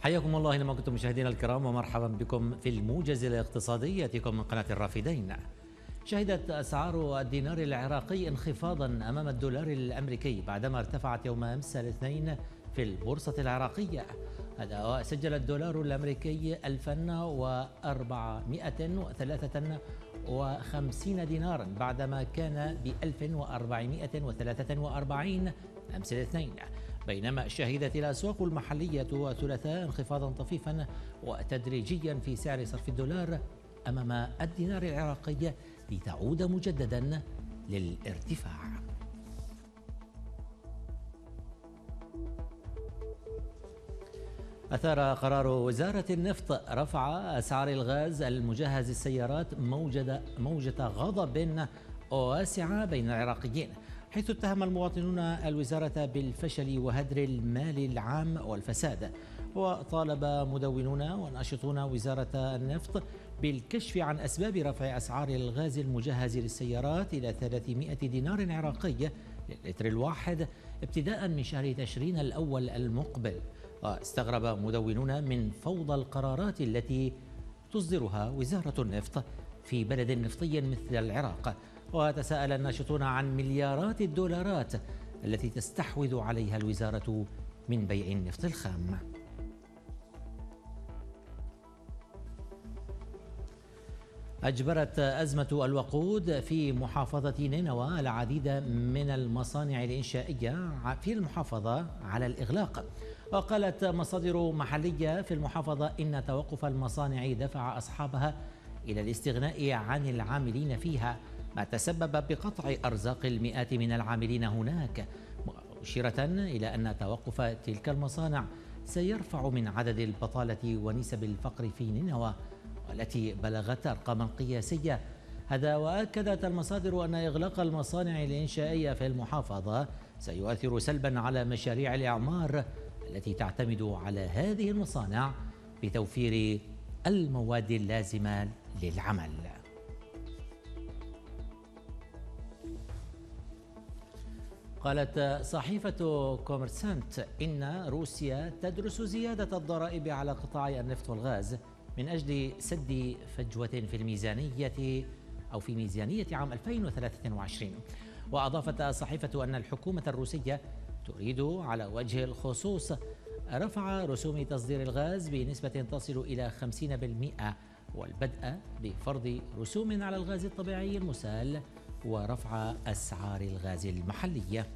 حياكم الله اينما كنتم مشاهدينا الكرام، ومرحبا بكم في الموجز الاقتصادي ياتيكم من قناه الرافدين. شهدت اسعار الدينار العراقي انخفاضا امام الدولار الامريكي بعدما ارتفعت يوم امس الاثنين في البورصه العراقية. هذا سجل الدولار الامريكي 1453 دينارا بعدما كان ب 1443 امس الاثنين، بينما شهدت الأسواق المحلية الثلاثاء انخفاضا طفيفا وتدريجيا في سعر صرف الدولار أمام الدينار العراقي لتعود مجددا للارتفاع. أثار قرار وزارة النفط رفع أسعار الغاز المجهز السيارات موجة غضب واسعة بين العراقيين، حيث اتهم المواطنون الوزارة بالفشل وهدر المال العام والفساد. وطالب مدونون وناشطون وزارة النفط بالكشف عن أسباب رفع أسعار الغاز المجهز للسيارات إلى 300 دينار عراقي للتر الواحد ابتداء من شهر تشرين الأول المقبل. واستغرب مدونون من فوضى القرارات التي تصدرها وزارة النفط في بلد نفطي مثل العراق، وتساءل الناشطون عن مليارات الدولارات التي تستحوذ عليها الوزارة من بيع النفط الخام. أجبرت أزمة الوقود في محافظة نينوى العديد من المصانع الإنشائية في المحافظة على الإغلاق. وقالت مصادر محلية في المحافظة إن توقف المصانع دفع أصحابها إلى الاستغناء عن العاملين فيها، ما تسبب بقطع أرزاق المئات من العاملين هناك، مشيرة إلى أن توقف تلك المصانع سيرفع من عدد البطالة ونسب الفقر في نينوى والتي بلغت أرقاما قياسية. هذا وأكدت المصادر أن إغلاق المصانع الإنشائية في المحافظة سيؤثر سلبا على مشاريع الإعمار التي تعتمد على هذه المصانع بتوفير المواد اللازمة للعمل. قالت صحيفة كوميرسانت إن روسيا تدرس زيادة الضرائب على قطاع النفط والغاز من أجل سد فجوة في ميزانية عام 2023. وأضافت الصحيفة أن الحكومة الروسية تريد على وجه الخصوص رفع رسوم تصدير الغاز بنسبة تصل إلى 50%، والبدء بفرض رسوم على الغاز الطبيعي المسال ورفع أسعار الغاز المحلية.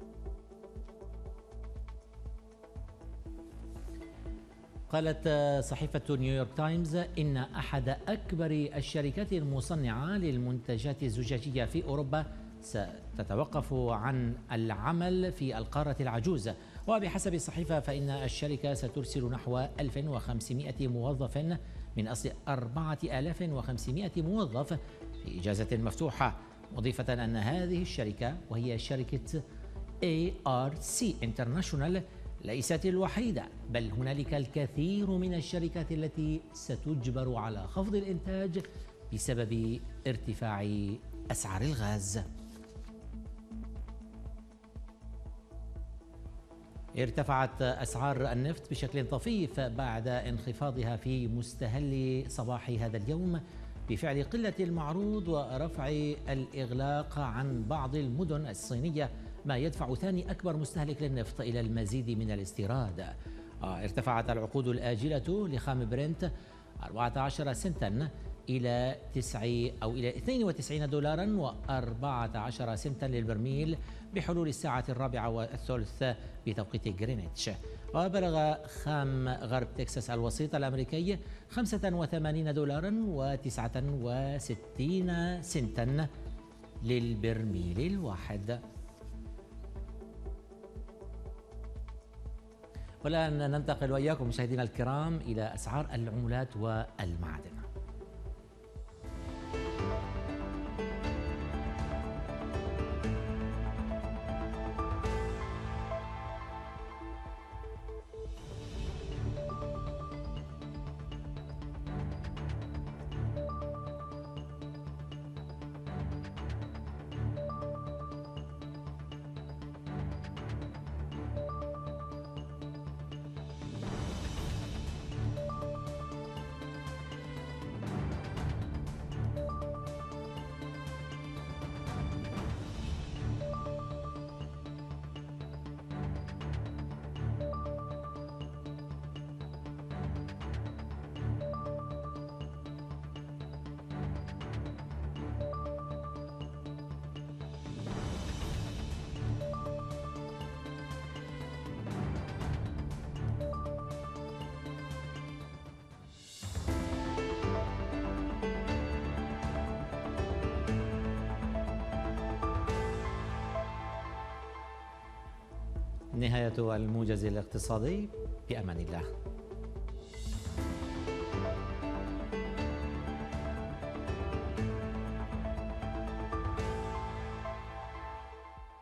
قالت صحيفة نيويورك تايمز إن أحد أكبر الشركات المصنعة للمنتجات الزجاجية في أوروبا ستتوقف عن العمل في القارة العجوز. وبحسب الصحيفة فإن الشركة سترسل نحو 1500 موظف من أصل 4500 موظف في إجازة مفتوحة، مضيفة أن هذه الشركة وهي شركة ARC International ليست الوحيدة، بل هنالك الكثير من الشركات التي ستجبر على خفض الإنتاج بسبب ارتفاع أسعار الغاز. ارتفعت أسعار النفط بشكل طفيف بعد انخفاضها في مستهل صباح هذا اليوم بفعل قلة المعروض ورفع الإغلاق عن بعض المدن الصينية، ما يدفع ثاني أكبر مستهلك للنفط إلى المزيد من الاستيراد. ارتفعت العقود الآجلة لخام برنت 14 سنتا إلى 92 دولارا و14 سنتا للبرميل بحلول الساعة 4:30 بتوقيت غرينتش. وبلغ خام غرب تكساس الوسيط الأمريكي 85 دولارا و69 سنتا للبرميل الواحد. والآن ننتقل وإياكم مشاهدينا الكرام إلى أسعار العملات والمعادن. نهاية الموجز الاقتصادي، بأمان الله.